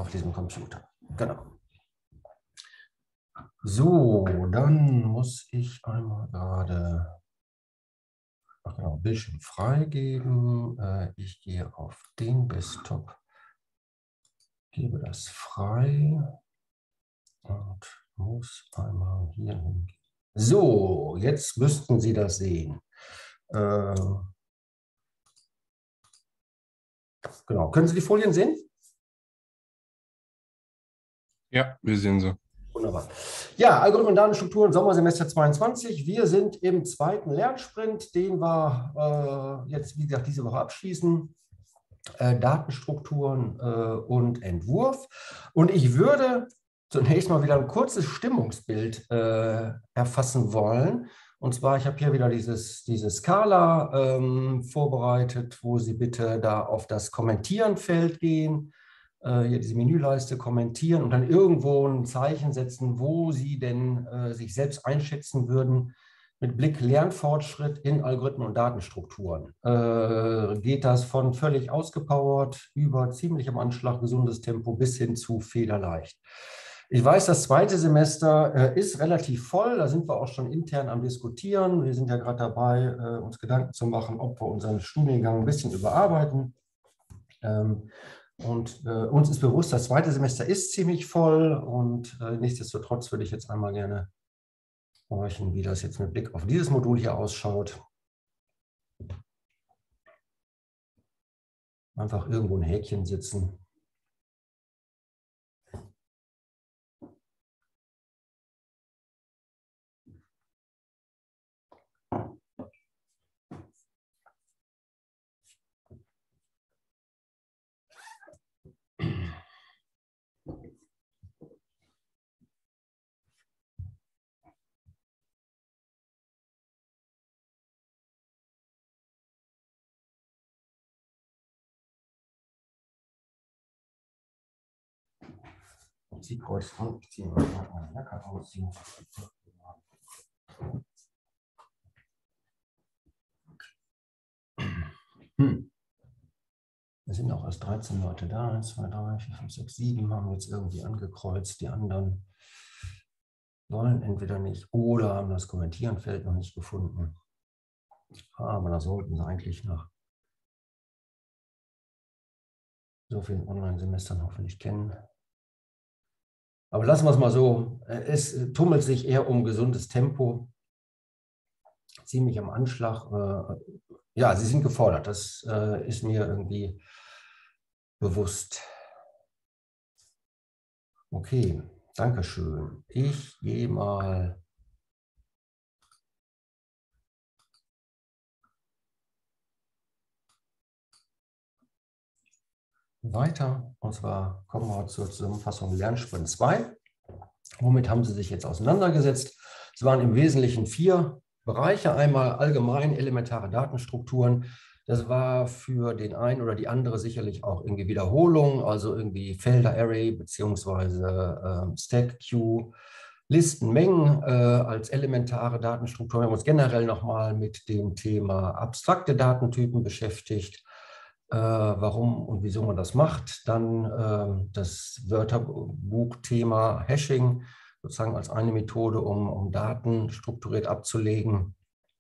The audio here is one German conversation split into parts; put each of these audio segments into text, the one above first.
diesem Computer. Genau. So, dann muss ich einmal gerade Bildschirm freigeben. Ich gehe auf den Desktop, gebe das frei und muss einmal hier hin. So, jetzt müssten Sie das sehen. Genau, können Sie die Folien sehen? Ja, wir sehen sie. Wunderbar. Ja, Algorithmen und Datenstrukturen, Sommersemester 22. Wir sind im zweiten Lernsprint, den wir jetzt, wie gesagt, diese Woche abschließen. Datenstrukturen und Entwurf. Und ich würde zunächst mal wieder ein kurzes Stimmungsbild erfassen wollen. Und zwar, ich habe hier wieder diese Skala vorbereitet, wo Sie bitte da auf das Kommentieren-Feld gehen. Hier diese Menüleiste kommentieren und dann irgendwo ein Zeichen setzen, wo Sie denn sich selbst einschätzen würden mit Blick Lernfortschritt in Algorithmen und Datenstrukturen. Geht das von völlig ausgepowert über ziemlich am Anschlag gesundes Tempo bis hin zu fehlerleicht. Ich weiß, das zweite Semester ist relativ voll, da sind wir auch schon intern am Diskutieren. Wir sind ja gerade dabei, uns Gedanken zu machen, ob wir unseren Studiengang ein bisschen überarbeiten. Und uns ist bewusst, das zweite Semester ist ziemlich voll und nichtsdestotrotz würde ich jetzt einmal gerne horchen, wie das jetzt mit Blick auf dieses Modul hier ausschaut. Einfach irgendwo ein Häkchen setzen. Ziehkreuz und ich ziehe mal meine Jacke aus. Es sind auch erst 13 Leute da. 1, 2, 3, 4, 5, 6, 7 haben jetzt irgendwie angekreuzt. Die anderen wollen entweder nicht oder haben das Kommentieren-Feld noch nicht gefunden. Aber da sollten sie eigentlich nach so vielen Online-Semestern hoffentlich kennen. Aber lassen wir es mal so. Es tummelt sich eher um gesundes Tempo. Ziemlich am Anschlag. Ja, sie sind gefordert. Das ist mir irgendwie bewusst. Okay, danke schön. Ich gehe mal weiter. Und zwar kommen wir zur Zusammenfassung Lernsprint 2. Womit haben Sie sich jetzt auseinandergesetzt? Es waren im Wesentlichen 4 Bereiche. Einmal allgemein elementare Datenstrukturen. Das war für den einen oder die andere sicherlich auch irgendwie Wiederholung, also irgendwie Felder-Array beziehungsweise Stack-Queue, Listenmengen als elementare Datenstrukturen. Wir haben uns generell nochmal mit dem Thema abstrakte Datentypen beschäftigt. Warum und wieso man das macht. Dann das Wörterbuchthema Hashing, sozusagen als eine Methode, um Daten strukturiert abzulegen.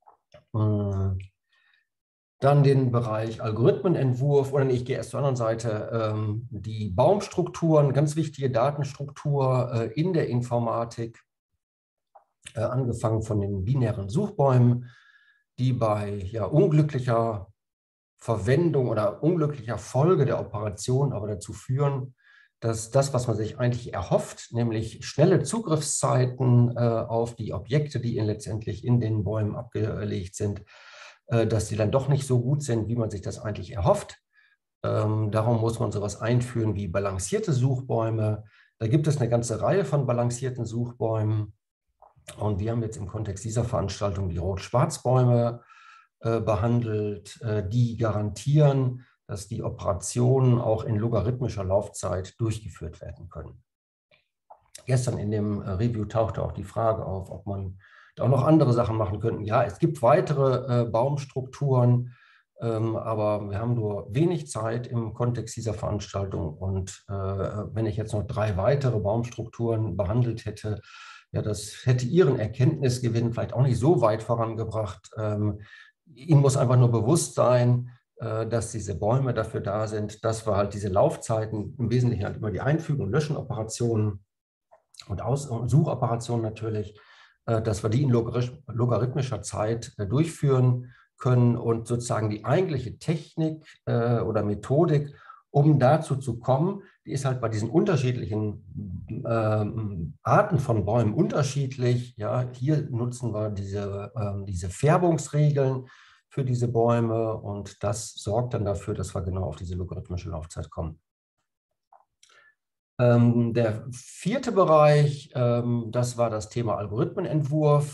Dann den Bereich Algorithmenentwurf, oder nee, ich gehe erst zur anderen Seite, die Baumstrukturen, ganz wichtige Datenstruktur in der Informatik, angefangen von den binären Suchbäumen, die bei unglücklicher Verwendung oder unglücklicher Folge der Operation aber dazu führen, dass das, was man sich eigentlich erhofft, nämlich schnelle Zugriffszeiten auf die Objekte, die letztendlich in den Bäumen abgelegt sind, dass die dann doch nicht so gut sind, wie man sich das eigentlich erhofft. Darum muss man sowas einführen wie balancierte Suchbäume. Da gibt es eine ganze Reihe von balancierten Suchbäumen. Und wir haben jetzt im Kontext dieser Veranstaltung die Rot-Schwarz-Bäume behandelt, die garantieren, dass die Operationen auch in logarithmischer Laufzeit durchgeführt werden können. Gestern in dem Review tauchte auch die Frage auf, ob man da auch noch andere Sachen machen könnte. Ja, es gibt weitere Baumstrukturen, Aber wir haben nur wenig Zeit im Kontext dieser Veranstaltung. Und wenn ich jetzt noch 3 weitere Baumstrukturen behandelt hätte, ja, das hätte Ihren Erkenntnisgewinn vielleicht auch nicht so weit vorangebracht. Ihnen muss einfach nur bewusst sein, dass diese Bäume dafür da sind, dass wir halt diese Laufzeiten, im Wesentlichen halt immer die Einfügen- und Löschenoperationen und Suchoperationen natürlich, dass wir die in logarithmischer Zeit durchführen können und sozusagen die eigentliche Technik oder Methodik, um dazu zu kommen, die ist halt bei diesen unterschiedlichen Arten von Bäumen unterschiedlich. Ja, hier nutzen wir diese Färbungsregeln für diese Bäume und das sorgt dann dafür, dass wir genau auf diese logarithmische Laufzeit kommen. Der 4. Bereich, das war das Thema Algorithmenentwurf.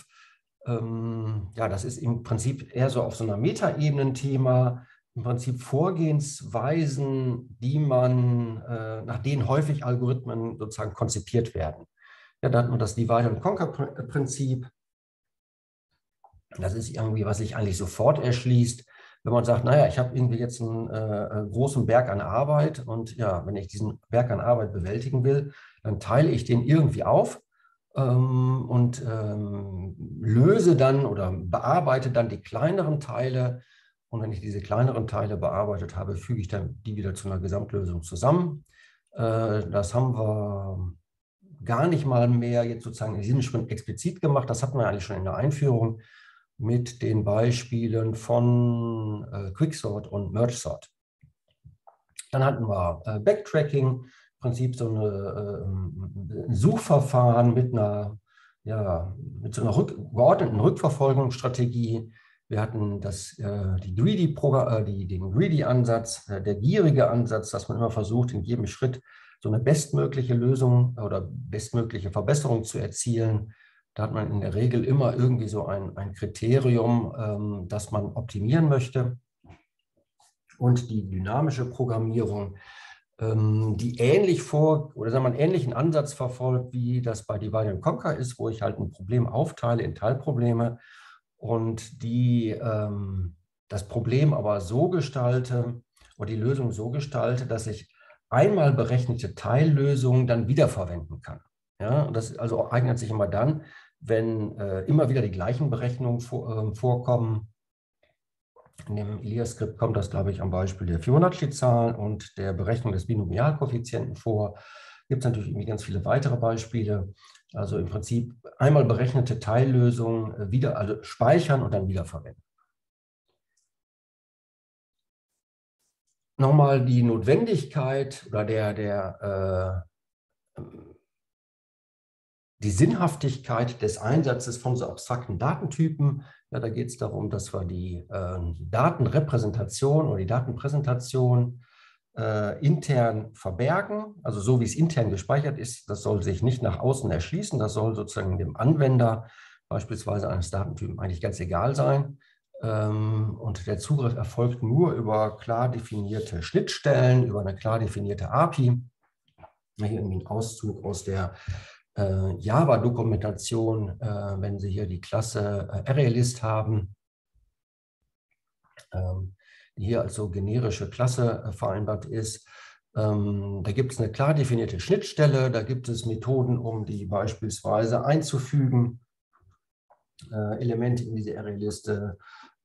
Ja, das ist im Prinzip eher so auf so einer Metaebenen-Thema, im Prinzip Vorgehensweisen, nach denen häufig Algorithmen sozusagen konzipiert werden. Ja, da hat man das Divide-and-Conquer-Prinzip. Das ist irgendwie, was sich eigentlich sofort erschließt, wenn man sagt, naja, ich habe irgendwie jetzt einen großen Berg an Arbeit und ja, wenn ich diesen Berg an Arbeit bewältigen will, dann teile ich den irgendwie auf und löse dann oder bearbeite dann die kleineren Teile. Und wenn ich diese kleineren Teile bearbeitet habe, füge ich dann die wieder zu einer Gesamtlösung zusammen. Das haben wir gar nicht mal mehr jetzt sozusagen in diesem Sprint explizit gemacht. Das hatten wir eigentlich schon in der Einführung mit den Beispielen von Quicksort und Mergesort. Dann hatten wir Backtracking, im Prinzip so ein Suchverfahren mit so einer geordneten Rückverfolgungsstrategie. Wir hatten den Greedy-Ansatz, der gierige Ansatz, dass man immer versucht, in jedem Schritt so eine bestmögliche Lösung oder bestmögliche Verbesserung zu erzielen. Da hat man in der Regel immer irgendwie so ein Kriterium, das man optimieren möchte. Und die dynamische Programmierung, die einen ähnlichen Ansatz verfolgt, wie das bei Divide and Conquer ist, wo ich halt ein Problem aufteile in Teilprobleme und das Problem aber so gestalte oder die Lösung so gestalte, dass ich einmal berechnete Teillösungen dann wiederverwenden kann. Ja, und das also eignet sich immer dann, wenn immer wieder die gleichen Berechnungen vorkommen. In dem Elias-Skript kommt das, glaube ich, am Beispiel der Fibonacci-Zahl und der Berechnung des Binomialkoeffizienten vor. Gibt es natürlich irgendwie ganz viele weitere Beispiele. Also im Prinzip einmal berechnete Teillösungen also speichern und dann wiederverwenden. Nochmal die Notwendigkeit oder die Sinnhaftigkeit des Einsatzes von so abstrakten Datentypen. Ja, da geht es darum, dass wir die Datenrepräsentation oder die Datenpräsentation intern verbergen. Also so wie es intern gespeichert ist, das soll sich nicht nach außen erschließen. Das soll sozusagen dem Anwender beispielsweise eines Datentypen eigentlich ganz egal sein. Und der Zugriff erfolgt nur über klar definierte Schnittstellen, über eine klar definierte API. Hier irgendwie ein Auszug aus der Java-Dokumentation, wenn Sie hier die Klasse ArrayList haben, die hier als so generische Klasse vereinbart ist. Da gibt es eine klar definierte Schnittstelle, da gibt es Methoden, um die beispielsweise einzufügen, Elemente in diese ArrayListe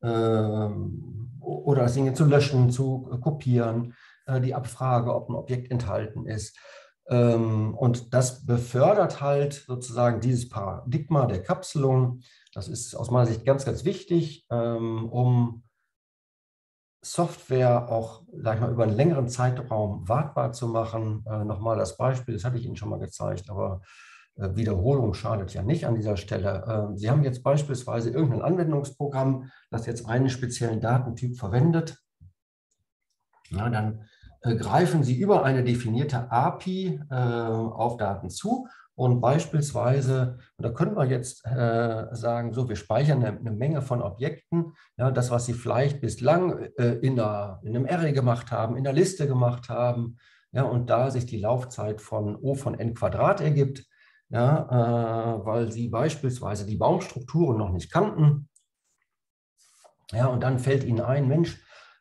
oder das Ding zu löschen, zu kopieren, die Abfrage, ob ein Objekt enthalten ist. Und das befördert halt sozusagen dieses Paradigma der Kapselung. Das ist aus meiner Sicht ganz, ganz wichtig, um Software auch sag ich mal, über einen längeren Zeitraum wartbar zu machen. Nochmal das Beispiel, das hatte ich Ihnen schon mal gezeigt, aber Wiederholung schadet ja nicht an dieser Stelle. Sie haben jetzt beispielsweise irgendein Anwendungsprogramm, das jetzt einen speziellen Datentyp verwendet. Ja, dann greifen Sie über eine definierte API auf Daten zu und beispielsweise, und da können wir jetzt sagen, so, wir speichern eine Menge von Objekten, ja, das, was Sie vielleicht bislang in einem Array gemacht haben, in der Liste gemacht haben, ja, und da sich die Laufzeit von O von n Quadrat ergibt, ja, weil Sie beispielsweise die Baumstrukturen noch nicht kannten, ja, und dann fällt Ihnen ein, Mensch,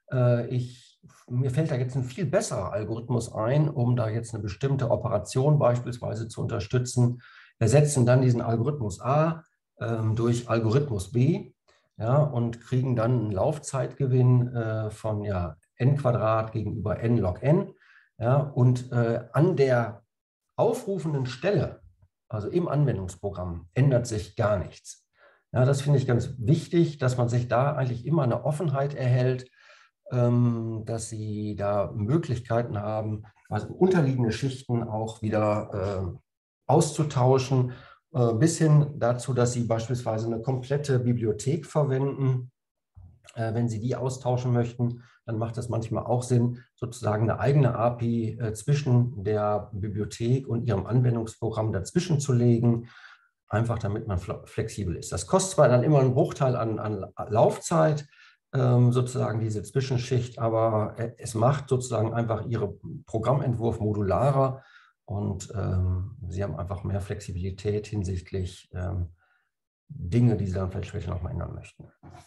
Mir fällt da jetzt ein viel besserer Algorithmus ein, um da jetzt eine bestimmte Operation beispielsweise zu unterstützen. Wir setzen dann diesen Algorithmus A durch Algorithmus B, ja, und kriegen dann einen Laufzeitgewinn von ja, n Quadrat gegenüber n log n. Ja, und an der aufrufenden Stelle, also im Anwendungsprogramm, ändert sich gar nichts. Ja, das finde ich ganz wichtig, dass man sich da eigentlich immer eine Offenheit erhält, dass Sie da Möglichkeiten haben, also unterliegende Schichten auch wieder auszutauschen, bis hin dazu, dass Sie beispielsweise eine komplette Bibliothek verwenden. Wenn Sie die austauschen möchten, dann macht es manchmal auch Sinn, sozusagen eine eigene API zwischen der Bibliothek und Ihrem Anwendungsprogramm dazwischen zu legen, einfach damit man flexibel ist. Das kostet zwar dann immer einen Bruchteil an Laufzeit, sozusagen diese Zwischenschicht, aber es macht sozusagen einfach Ihren Programmentwurf modularer und Sie haben einfach mehr Flexibilität hinsichtlich Dinge, die Sie dann vielleicht später nochmal ändern möchten.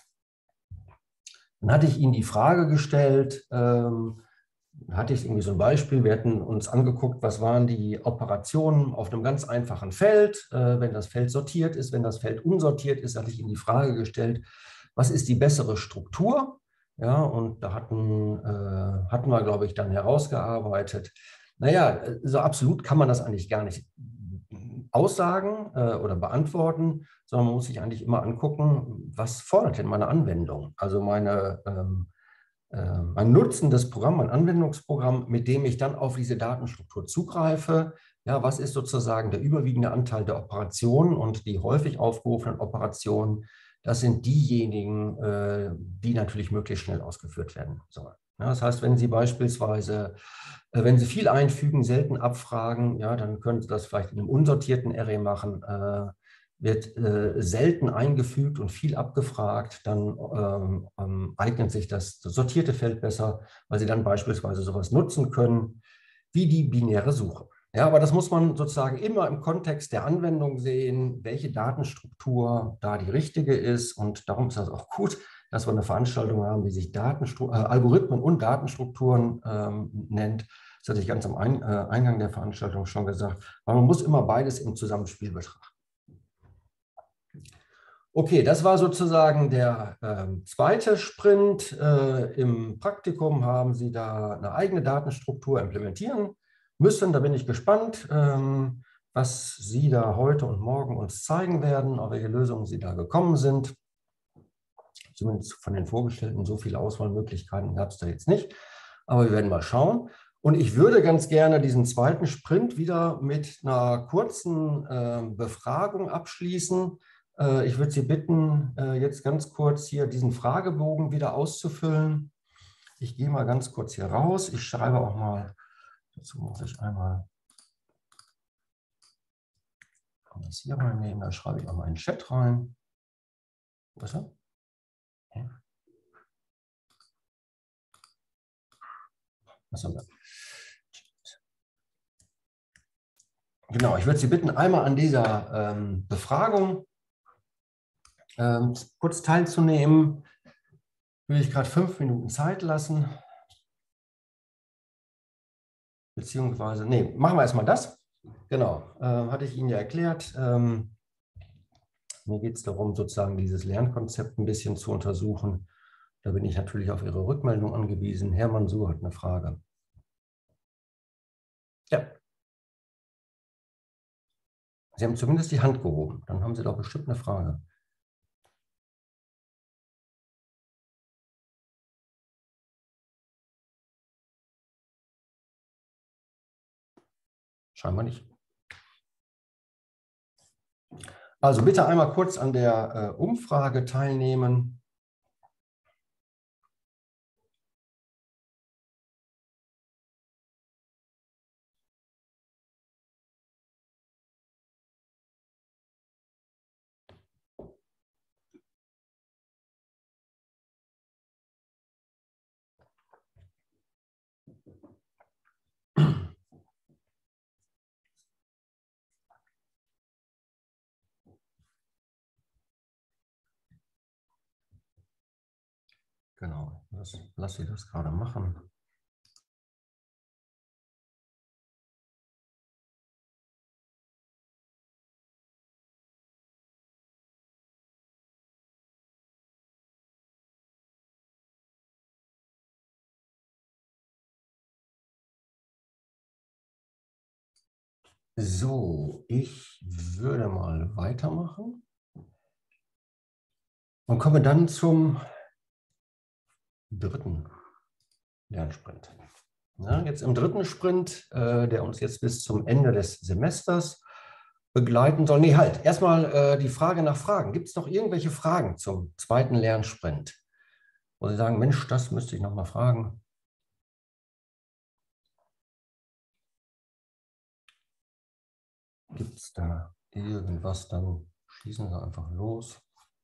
Dann hatte ich Ihnen die Frage gestellt, hatte ich irgendwie so ein Beispiel, wir hätten uns angeguckt, was waren die Operationen auf einem ganz einfachen Feld, wenn das Feld sortiert ist, wenn das Feld unsortiert ist, hatte ich Ihnen die Frage gestellt, was ist die bessere Struktur? Ja, und da hatten wir, glaube ich, dann herausgearbeitet, naja, so absolut kann man das eigentlich gar nicht aussagen oder beantworten, sondern man muss sich eigentlich immer angucken, was fordert denn meine Anwendung? Also mein Nutzen des Programms, mein Anwendungsprogramm, mit dem ich dann auf diese Datenstruktur zugreife. Ja, was ist sozusagen der überwiegende Anteil der Operationen und die häufig aufgerufenen Operationen? Das sind diejenigen, die natürlich möglichst schnell ausgeführt werden sollen. Ja, das heißt, wenn Sie beispielsweise, wenn Sie viel einfügen, selten abfragen, ja, dann können Sie das vielleicht in einem unsortierten Array machen, wird selten eingefügt und viel abgefragt, dann eignet sich das sortierte Feld besser, weil Sie dann beispielsweise sowas nutzen können wie die binäre Suche. Ja, aber das muss man sozusagen immer im Kontext der Anwendung sehen, welche Datenstruktur da die richtige ist. Und darum ist das auch gut, dass wir eine Veranstaltung haben, die sich Algorithmen und Datenstrukturen nennt. Das hatte ich ganz am Eingang der Veranstaltung schon gesagt. Aber man muss immer beides im Zusammenspiel betrachten. Okay, das war sozusagen der zweite Sprint. Im Praktikum haben Sie da eine eigene Datenstruktur implementieren müssen. Da bin ich gespannt, was Sie da heute und morgen uns zeigen werden, auf welche Lösungen Sie da gekommen sind. Zumindest von den vorgestellten, so viele Auswahlmöglichkeiten gab es da jetzt nicht. Aber wir werden mal schauen. Und ich würde ganz gerne diesen zweiten Sprint wieder mit einer kurzen Befragung abschließen. Ich würde Sie bitten, jetzt ganz kurz hier diesen Fragebogen wieder auszufüllen. Ich gehe mal ganz kurz hier raus. Ich schreibe auch mal, dazu muss ich einmal das hier reinnehmen, da schreibe ich auch mal in den Chat rein. Wo ist er? Okay. Genau, ich würde Sie bitten, einmal an dieser Befragung kurz teilzunehmen. Will ich gerade 5 Minuten Zeit lassen. Beziehungsweise, nee, machen wir erstmal das. Genau, hatte ich Ihnen ja erklärt. Mir geht es darum, sozusagen dieses Lernkonzept ein bisschen zu untersuchen. Da bin ich natürlich auf Ihre Rückmeldung angewiesen. Herr Mansur hat eine Frage. Ja. Sie haben zumindest die Hand gehoben. Dann haben Sie doch bestimmt eine Frage. Scheinbar nicht. Also bitte einmal kurz an der Umfrage teilnehmen. Genau, lass sie das gerade machen. So, ich würde mal weitermachen und komme dann zum dritten Lernsprint. Ja, jetzt im dritten Sprint, der uns jetzt bis zum Ende des Semesters begleiten soll. Nee, halt, erstmal die Frage nach Fragen. Gibt es noch irgendwelche Fragen zum zweiten Lernsprint? Wo Sie sagen, Mensch, das müsste ich noch mal fragen. Gibt es da irgendwas, dann schießen Sie einfach los.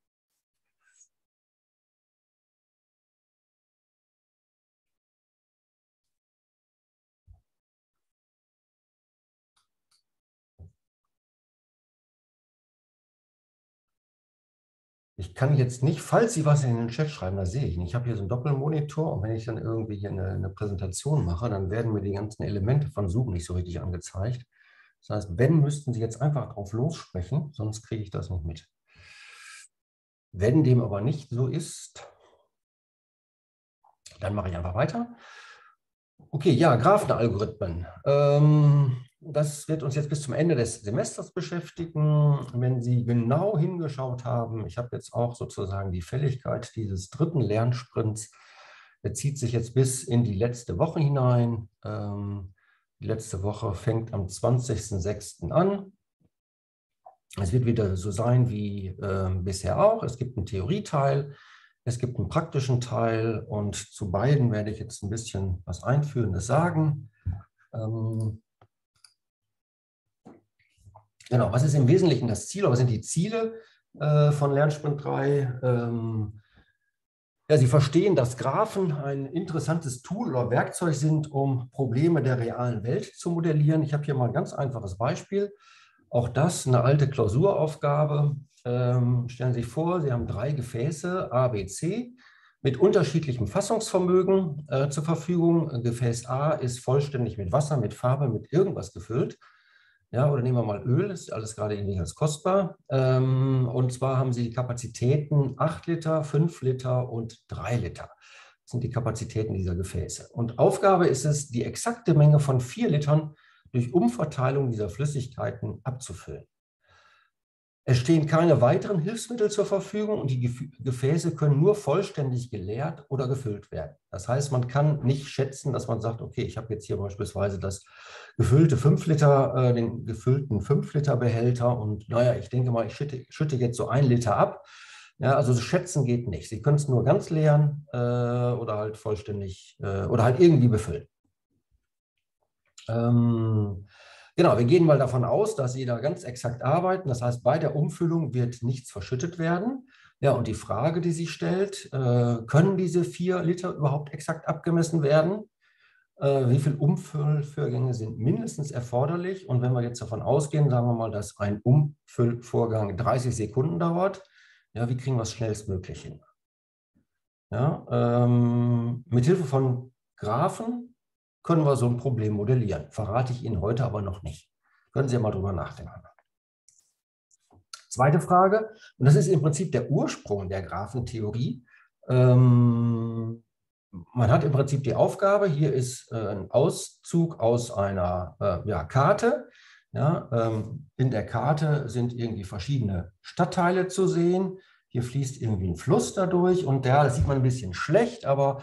Ich kann jetzt nicht, falls Sie was in den Chat schreiben, das sehe ich nicht. Ich habe hier so einen Doppelmonitor und wenn ich dann irgendwie hier eine Präsentation mache, dann werden mir die ganzen Elemente von Zoom nicht so richtig angezeigt. Das heißt, wenn, müssten Sie jetzt einfach drauf lossprechen, sonst kriege ich das nicht mit. Wenn dem aber nicht so ist, dann mache ich einfach weiter. Okay, ja, Graphenalgorithmen. Das wird uns jetzt bis zum Ende des Semesters beschäftigen. Wenn Sie genau hingeschaut haben, ich habe jetzt auch sozusagen die Fälligkeit dieses dritten Lernsprints, der zieht sich jetzt bis in die letzte Woche hinein. Die letzte Woche fängt am 20.06. an. Es wird wieder so sein wie bisher auch. Es gibt einen Theorieteil, es gibt einen praktischen Teil und zu beiden werde ich jetzt ein bisschen was Einführendes sagen. Genau, was ist im Wesentlichen das Ziel oder was sind die Ziele von Lernsprint 3? Ja, Sie verstehen, dass Graphen ein interessantes Tool oder Werkzeug sind, um Probleme der realen Welt zu modellieren. Ich habe hier mal ein ganz einfaches Beispiel. Auch das eine alte Klausuraufgabe. Stellen Sie sich vor, Sie haben 3 Gefäße A, B, C mit unterschiedlichem Fassungsvermögen zur Verfügung. Gefäß A ist vollständig mit Wasser, mit Farbe, mit irgendwas gefüllt. Ja, oder nehmen wir mal Öl, ist alles gerade irgendwie ganz kostbar. Und zwar haben Sie die Kapazitäten 8 Liter, 5 Liter und 3 Liter. Das sind die Kapazitäten dieser Gefäße. Und Aufgabe ist es, die exakte Menge von 4 Litern durch Umverteilung dieser Flüssigkeiten abzufüllen. Es stehen keine weiteren Hilfsmittel zur Verfügung und die Gefäße können nur vollständig geleert oder gefüllt werden. Das heißt, man kann nicht schätzen, dass man sagt, okay, ich habe jetzt hier beispielsweise das gefüllte 5 Liter, den gefüllten 5 Liter Behälter und naja, ich denke mal, ich schütte jetzt so 1 Liter ab. Ja, also das Schätzen geht nicht. Sie können es nur ganz leeren oder halt vollständig oder halt irgendwie befüllen. Genau, wir gehen mal davon aus, dass Sie da ganz exakt arbeiten. Das heißt, bei der Umfüllung wird nichts verschüttet werden. Ja, und die Frage, die sich stellt, können diese 4 Liter überhaupt exakt abgemessen werden? Wie viele Umfüllvorgänge sind mindestens erforderlich? Und wenn wir jetzt davon ausgehen, sagen wir mal, dass ein Umfüllvorgang 30 Sekunden dauert, ja, wie kriegen wir es schnellstmöglich hin? Ja, mit Hilfe von Graphen können wir so ein Problem modellieren. Verrate ich Ihnen heute aber noch nicht. Können Sie ja mal drüber nachdenken. Zweite Frage, und das ist im Prinzip der Ursprung der Graphentheorie. Man hat im Prinzip die Aufgabe, hier ist ein Auszug aus einer Karte. Ja, in der Karte sind irgendwie verschiedene Stadtteile zu sehen. Hier fließt irgendwie ein Fluss dadurch und das sieht man ein bisschen schlecht, aber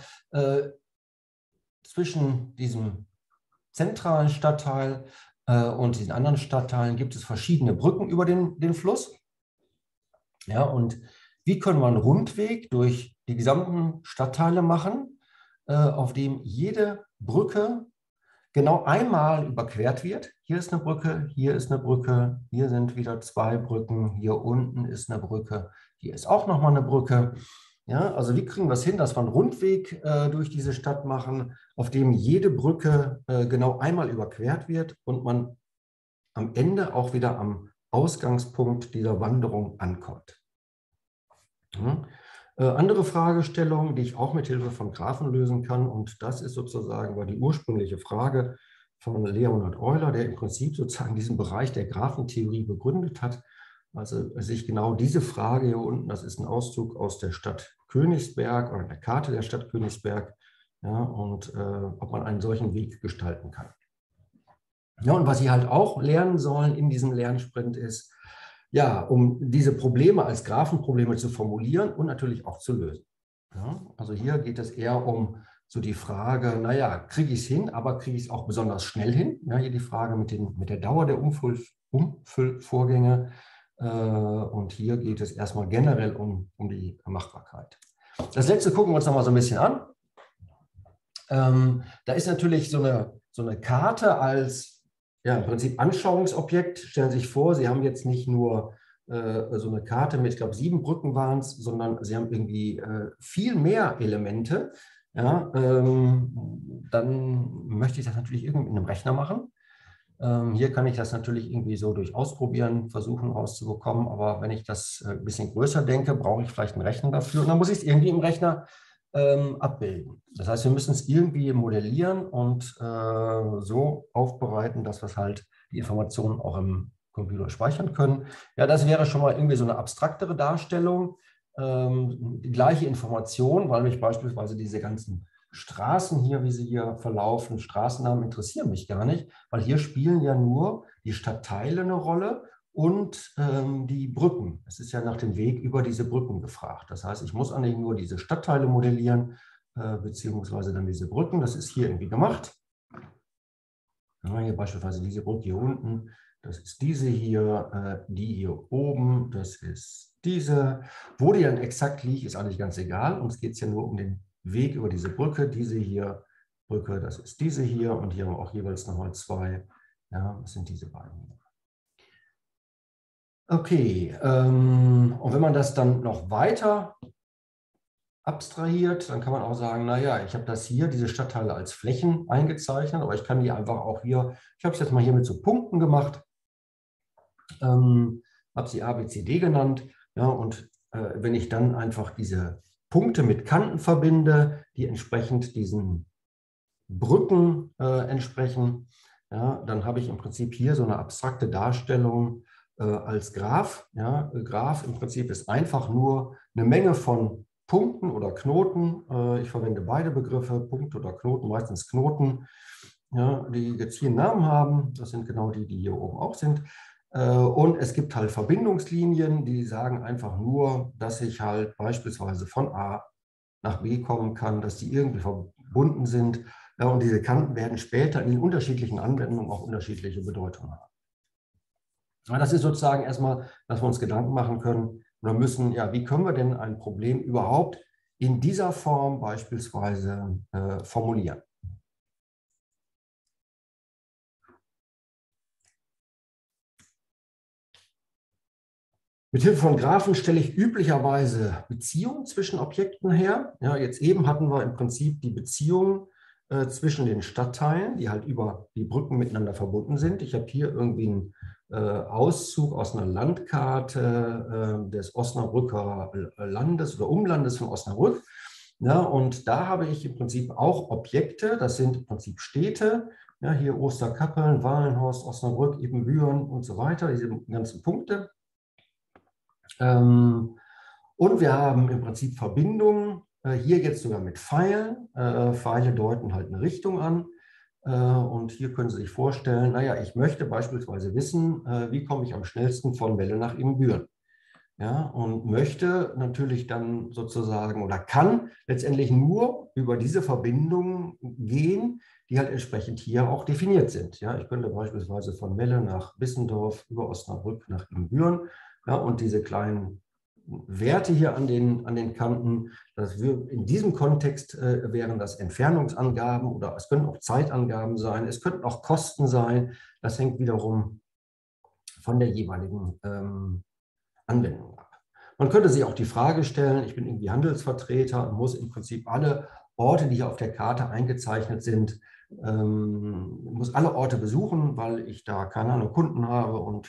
zwischen diesem zentralen Stadtteil und diesen anderen Stadtteilen gibt es verschiedene Brücken über den Fluss. Ja, und wie können wir einen Rundweg durch die gesamten Stadtteile machen, auf dem jede Brücke genau einmal überquert wird? Hier ist eine Brücke, hier ist eine Brücke, hier sind wieder 2 Brücken, hier unten ist eine Brücke, hier ist auch nochmal eine Brücke. Ja, also wie kriegen wir es hin, dass wir einen Rundweg durch diese Stadt machen, auf dem jede Brücke genau einmal überquert wird und man am Ende auch wieder am Ausgangspunkt dieser Wanderung ankommt. Andere Fragestellungen, die ich auch mit Hilfe von Graphen lösen kann, und das ist sozusagen war die ursprüngliche Frage von Leonhard Euler, der im Prinzip sozusagen diesen Bereich der Graphentheorie begründet hat. Also sich genau diese Frage hier unten, das ist ein Auszug aus der Stadt Königsberg oder der Karte der Stadt Königsberg, ja, und ob man einen solchen Weg gestalten kann. Ja, und was Sie halt auch lernen sollen in diesem Lernsprint ist, ja, um diese Probleme als Graphenprobleme zu formulieren und natürlich auch zu lösen. Ja, also hier geht es eher um so die Frage, naja, kriege ich es hin, aber kriege ich es auch besonders schnell hin? Ja, hier die Frage mit der Dauer der Umfüllvorgänge. Und hier geht es erstmal generell um die Machbarkeit. Das letzte gucken wir uns noch mal so ein bisschen an. Da ist natürlich so eine Karte als ja, im Prinzip Anschauungsobjekt. Stellen Sie sich vor, Sie haben jetzt nicht nur so eine Karte mit, ich glaube, 7 Brücken waren es, sondern Sie haben irgendwie viel mehr Elemente. Ja, dann möchte ich das natürlich irgendwie in einem Rechner machen. Hier kann ich das natürlich irgendwie so durch Ausprobieren versuchen rauszubekommen, aber wenn ich das ein bisschen größer denke, brauche ich vielleicht einen Rechner dafür und dann muss ich es irgendwie im Rechner abbilden. Das heißt, wir müssen es irgendwie modellieren und so aufbereiten, dass wir halt die Informationen auch im Computer speichern können. Ja, das wäre schon mal irgendwie so eine abstraktere Darstellung. Die gleiche Information, weil mich beispielsweise diese ganzen Straßen hier, wie sie hier verlaufen, Straßennamen interessieren mich gar nicht, weil hier spielen ja nur die Stadtteile eine Rolle und die Brücken. Es ist ja nach dem Weg über diese Brücken gefragt. Das heißt, ich muss eigentlich nur diese Stadtteile modellieren, beziehungsweise dann diese Brücken. Das ist hier irgendwie gemacht. Ja, hier beispielsweise diese Brücke hier unten. Das ist diese hier, die hier oben, das ist diese. Wo die dann exakt liegt, ist eigentlich ganz egal. Uns geht es ja nur um den Weg über diese Brücke. Diese hier, Brücke, das ist diese hier. Und hier haben wir auch jeweils nochmal 2. Ja, das sind diese beiden hier. Okay, und wenn man das dann noch weiter abstrahiert, dann kann man auch sagen, naja, ich habe das hier, diese Stadtteile als Flächen eingezeichnet, aber ich kann die einfach auch hier, ich habe es jetzt mal hier mit so Punkten gemacht, habe sie A, B, C, D genannt, ja, und wenn ich dann einfach diese Punkte mit Kanten verbinde, die entsprechend diesen Brücken entsprechen, ja, dann habe ich im Prinzip hier so eine abstrakte Darstellung als Graph. Ja, Graph im Prinzip ist einfach nur eine Menge von Punkten oder Knoten. Ich verwende beide Begriffe, Punkt oder Knoten, meistens Knoten, ja, die jetzt hier einen Namen haben. Das sind genau die, die hier oben auch sind. Und es gibt halt Verbindungslinien, die sagen einfach nur, dass ich halt beispielsweise von A nach B kommen kann, dass die irgendwie verbunden sind. Ja, und diese Kanten werden später in den unterschiedlichen Anwendungen auch unterschiedliche Bedeutungen haben. Ja, das ist sozusagen erstmal, dass wir uns Gedanken machen können oder müssen, ja, wie können wir denn ein Problem überhaupt in dieser Form beispielsweise formulieren? Mit Hilfe von Graphen stelle ich üblicherweise Beziehungen zwischen Objekten her. Ja, jetzt eben hatten wir im Prinzip die Beziehung zwischen den Stadtteilen, die halt über die Brücken miteinander verbunden sind. Ich habe hier irgendwie einen Auszug aus einer Landkarte des Osnabrücker Landes oder Umlandes von Osnabrück. Ja, und da habe ich im Prinzip auch Objekte, das sind im Prinzip Städte, ja, hier Osterkappeln, Wahlenhorst, Osnabrück, Ibbenbüren und so weiter, diese ganzen Punkte. Und wir haben im Prinzip Verbindungen, hier jetzt sogar mit Pfeilen. Pfeile deuten halt eine Richtung an. Und hier können Sie sich vorstellen, naja, ich möchte beispielsweise wissen, wie komme ich am schnellsten von Melle nach Ibbenbüren. Ja, und möchte natürlich dann sozusagen oder kann letztendlich nur über diese Verbindungen gehen, die halt entsprechend hier auch definiert sind. Ja, ich könnte beispielsweise von Melle nach Bissendorf über Osnabrück nach Ibbenbüren. Ja, und diese kleinen Werte hier an den Kanten, in diesem Kontext wären das Entfernungsangaben oder es können auch Zeitangaben sein, es könnten auch Kosten sein. Das hängt wiederum von der jeweiligen Anwendung ab. Man könnte sich auch die Frage stellen, ich bin irgendwie Handelsvertreter und muss im Prinzip alle Orte, die hier auf der Karte eingezeichnet sind, muss alle Orte besuchen, weil ich da, keine Ahnung, Kunden habe und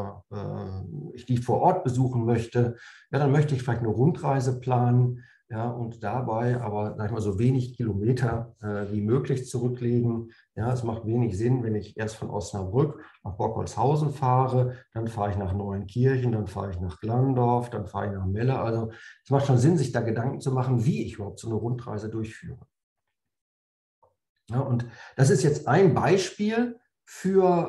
ich die vor Ort besuchen möchte. Ja, dann möchte ich vielleicht eine Rundreise planen, ja, und dabei aber, sag ich mal, so wenig Kilometer wie möglich zurücklegen. Ja, es macht wenig Sinn, wenn ich erst von Osnabrück nach Bockholzhausen fahre, dann fahre ich nach Neuenkirchen, dann fahre ich nach Glandorf, dann fahre ich nach Melle. Also es macht schon Sinn, sich da Gedanken zu machen, wie ich überhaupt so eine Rundreise durchführe. Ja, und das ist jetzt ein Beispiel für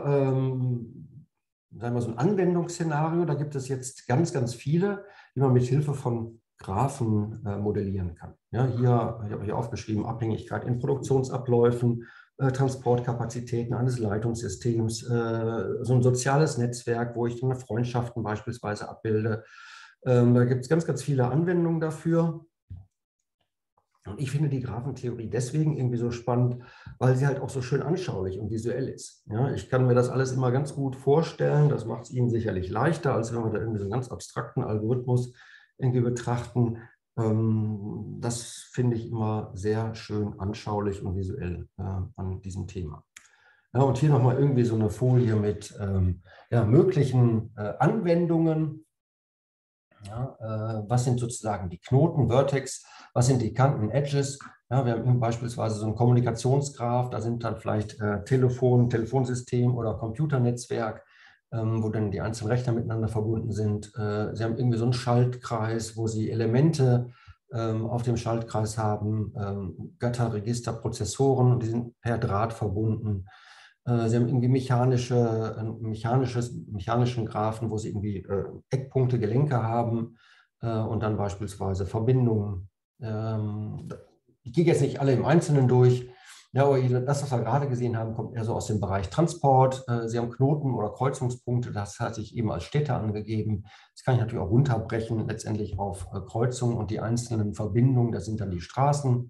sagen wir so ein Anwendungsszenario. Da gibt es jetzt ganz, ganz viele, die man mit Hilfe von Graphen modellieren kann. Ja, hier, ich habe hier aufgeschrieben, Abhängigkeit in Produktionsabläufen, Transportkapazitäten eines Leitungssystems, so ein soziales Netzwerk, wo ich dann Freundschaften beispielsweise abbilde. Da gibt es ganz, ganz viele Anwendungen dafür. Und ich finde die Graphentheorie deswegen irgendwie so spannend, weil sie halt auch so schön anschaulich und visuell ist. Ja, ich kann mir das alles immer ganz gut vorstellen. Das macht es Ihnen sicherlich leichter, als wenn wir da irgendwie so einen ganz abstrakten Algorithmus irgendwie betrachten. Das finde ich immer sehr schön anschaulich und visuell an diesem Thema. Ja, und hier nochmal irgendwie so eine Folie mit ja, möglichen Anwendungen. Ja, was sind sozusagen die Knoten, Vertex, was sind die Kanten, Edges? Ja, wir haben beispielsweise so ein Kommunikationsgraph, da sind dann vielleicht Telefonsystem oder Computernetzwerk, wo dann die einzelnen Rechner miteinander verbunden sind. Sie haben irgendwie so einen Schaltkreis, wo Sie Elemente auf dem Schaltkreis haben, Gatter, Register, Prozessoren, und die sind per Draht verbunden. Sie haben irgendwie mechanischen Graphen, wo Sie irgendwie Eckpunkte, Gelenke haben und dann beispielsweise Verbindungen. Ich gehe jetzt nicht alle im Einzelnen durch. Ja, aber das, was wir gerade gesehen haben, kommt eher so aus dem Bereich Transport. Sie haben Knoten oder Kreuzungspunkte, das hatte ich eben als Städte angegeben. Das kann ich natürlich auch runterbrechen, letztendlich auf Kreuzungen und die einzelnen Verbindungen, das sind dann die Straßen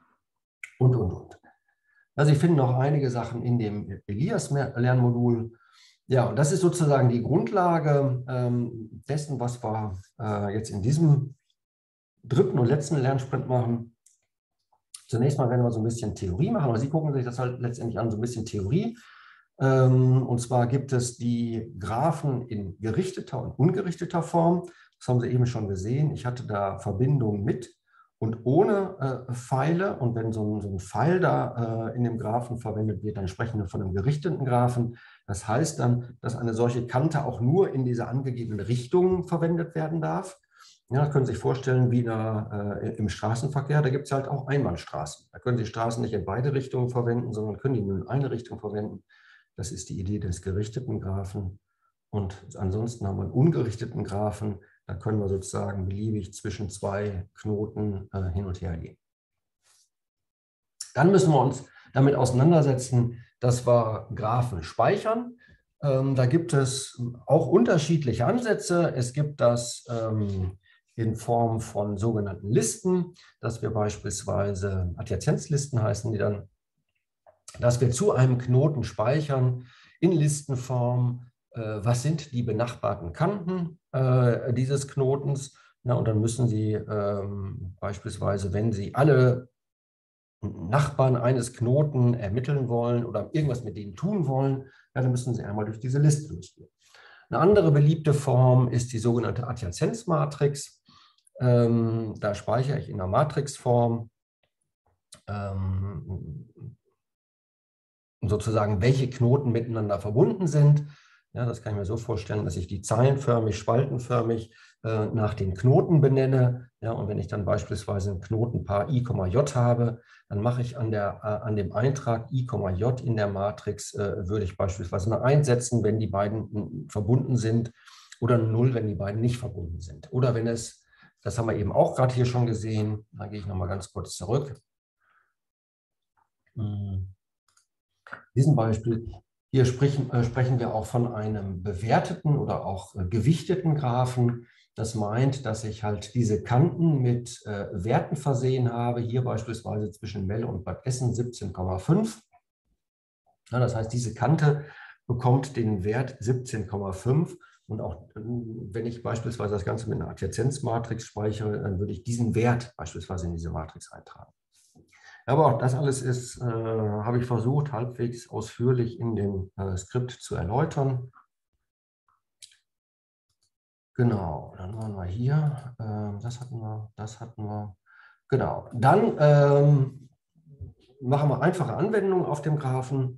und. Also ich finde noch einige Sachen in dem Elias-Lernmodul. Ja, und das ist sozusagen die Grundlage dessen, was wir jetzt in diesem dritten und letzten Lernsprint machen. Zunächst mal werden wir so ein bisschen Theorie machen, aber Sie gucken sich das halt letztendlich an, so ein bisschen Theorie. Und zwar gibt es die Graphen in gerichteter und ungerichteter Form. Das haben Sie eben schon gesehen. Ich hatte da Verbindungen mit und ohne Pfeile. Und wenn so ein Pfeil da in dem Graphen verwendet wird, dann sprechen wir von einem gerichteten Graphen. Das heißt dann, dass eine solche Kante auch nur in dieser angegebenen Richtung verwendet werden darf. Ja, das können Sie sich vorstellen, wie im Straßenverkehr, da gibt es halt auch Einbahnstraßen. Da können Sie Straßen nicht in beide Richtungen verwenden, sondern können die nur in eine Richtung verwenden. Das ist die Idee des gerichteten Graphen. Und ansonsten haben wir einen ungerichteten Graphen. Da können wir sozusagen beliebig zwischen zwei Knoten hin und her gehen. Dann müssen wir uns damit auseinandersetzen, dass wir Graphen speichern. Da gibt es auch unterschiedliche Ansätze. Es gibt das in Form von sogenannten Listen, dass wir beispielsweise Adjazenzlisten heißen die dann, dass wir zu einem Knoten speichern in Listenform, was sind die benachbarten Kanten dieses Knotens. Na, und dann müssen Sie beispielsweise, wenn Sie alle Nachbarn eines Knoten ermitteln wollen oder irgendwas mit denen tun wollen, ja, dann müssen Sie einmal durch diese Liste durchgehen. Eine andere beliebte Form ist die sogenannte Adjazenzmatrix. Da speichere ich in der Matrixform sozusagen, welche Knoten miteinander verbunden sind. Ja, das kann ich mir so vorstellen, dass ich die zeilenförmig, spaltenförmig nach den Knoten benenne. Ja, und wenn ich dann beispielsweise ein Knotenpaar I, J habe, dann mache ich an dem Eintrag I, J in der Matrix, würde ich beispielsweise eine 1 setzen, wenn die beiden verbunden sind, oder eine 0, wenn die beiden nicht verbunden sind. Oder wenn es, das haben wir eben auch gerade hier schon gesehen, da gehe ich nochmal ganz kurz zurück. In diesem Beispiel, hier sprechen wir auch von einem bewerteten oder auch gewichteten Graphen. Das meint, dass ich halt diese Kanten mit Werten versehen habe. Hier beispielsweise zwischen Melle und Bad Essen 17,5. Ja, das heißt, diese Kante bekommt den Wert 17,5. Und auch wenn ich beispielsweise das Ganze mit einer Adjazenzmatrix speichere, dann würde ich diesen Wert beispielsweise in diese Matrix eintragen. Aber auch das alles ist, habe ich versucht, halbwegs ausführlich in dem Skript zu erläutern. Genau, dann waren wir hier. Das hatten wir, das hatten wir. Genau, dann machen wir einfache Anwendungen auf dem Graphen.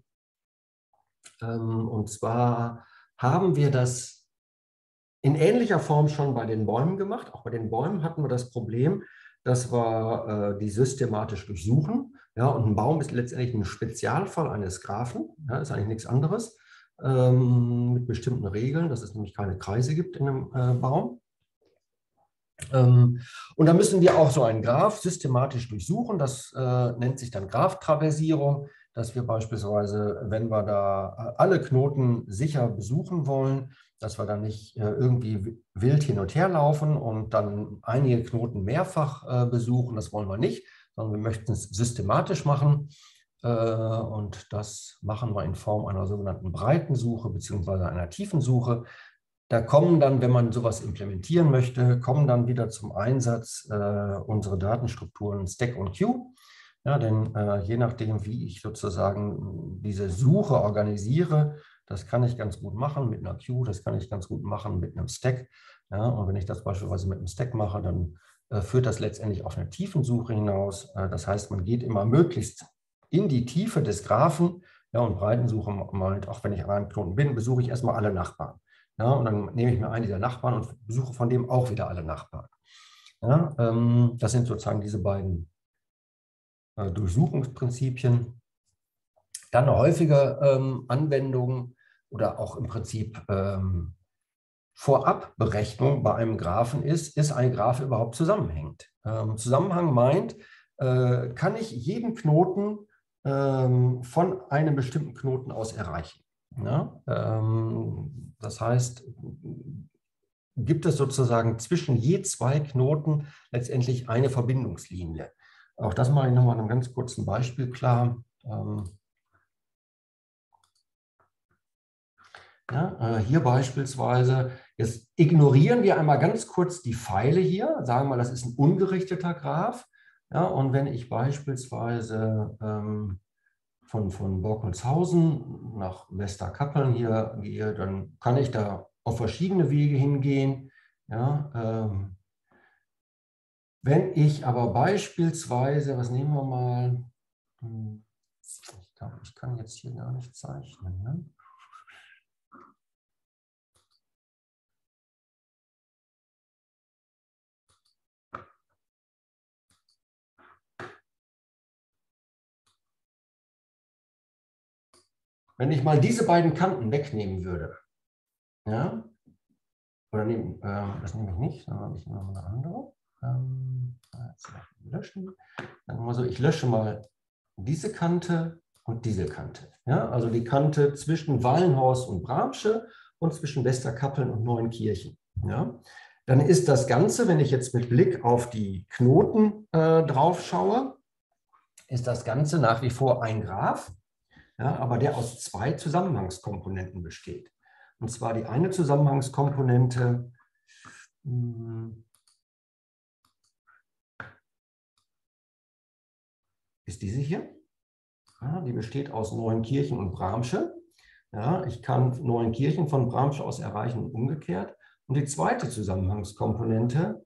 Und zwar haben wir das in ähnlicher Form schon bei den Bäumen gemacht. Auch bei den Bäumen hatten wir das Problem, dass wir die systematisch durchsuchen. Ja, und ein Baum ist letztendlich ein Spezialfall eines Graphen. Ja, ist eigentlich nichts anderes mit bestimmten Regeln, dass es nämlich keine Kreise gibt in einem Baum. Und da müssen wir auch so einen Graph systematisch durchsuchen. Das nennt sich dann Graphtraversierung, dass wir beispielsweise, wenn wir da alle Knoten sicher besuchen wollen, dass wir dann nicht irgendwie wild hin und her laufen und dann einige Knoten mehrfach besuchen. Das wollen wir nicht, sondern wir möchten es systematisch machen. Und das machen wir in Form einer sogenannten Breitensuche bzw. einer Tiefensuche. Da kommen dann, wenn man sowas implementieren möchte, kommen dann wieder zum Einsatz unsere Datenstrukturen Stack und Queue. Ja, denn je nachdem, wie ich sozusagen diese Suche organisiere, das kann ich ganz gut machen mit einer Queue, das kann ich ganz gut machen mit einem Stack. Ja, und wenn ich das beispielsweise mit einem Stack mache, dann führt das letztendlich auf eine Tiefensuche hinaus. Das heißt, man geht immer möglichst in die Tiefe des Graphen. Ja, und Breitensuche meint, auch wenn ich an einem Knoten bin, besuche ich erstmal alle Nachbarn. Ja, und dann nehme ich mir einen dieser Nachbarn und besuche von dem auch wieder alle Nachbarn. Ja, das sind sozusagen diese beiden Durchsuchungsprinzipien. Dann eine häufige Anwendung oder auch im Prinzip Vorabberechnung bei einem Graphen ist ein Graph überhaupt zusammenhängend? Zusammenhang meint, kann ich jeden Knoten von einem bestimmten Knoten aus erreichen? Ja? Das heißt, gibt es sozusagen zwischen je zwei Knoten letztendlich eine Verbindungslinie. Auch das mache ich nochmal in einem ganz kurzen Beispiel klar. Ja, hier beispielsweise, jetzt ignorieren wir einmal ganz kurz die Pfeile hier, sagen wir, das ist ein ungerichteter Graph. Ja, und wenn ich beispielsweise von Borkholzhausen nach Westerkappeln hier gehe, dann kann ich da auf verschiedene Wege hingehen. Ja, wenn ich aber beispielsweise, was nehmen wir mal, ich glaube, ich kann jetzt hier gar nicht zeichnen. Ne? Wenn ich mal diese beiden Kanten wegnehmen würde, ja, oder das nehme ich nicht, sondern ich nehme eine andere. Jetzt löschen. Dann mal so, ich lösche mal diese Kante und diese Kante. Ja, also die Kante zwischen Wallenhorst und Bramsche und zwischen Westerkappeln und Neuenkirchen. Ja. Dann ist das Ganze, wenn ich jetzt mit Blick auf die Knoten drauf schaue, ist das Ganze nach wie vor ein Graph. Ja, aber der aus zwei Zusammenhangskomponenten besteht. Und zwar die eine Zusammenhangskomponente ist diese hier. Ja, die besteht aus Neuenkirchen und Bramsche. Ja, ich kann Neuenkirchen von Bramsche aus erreichen und umgekehrt. Und die zweite Zusammenhangskomponente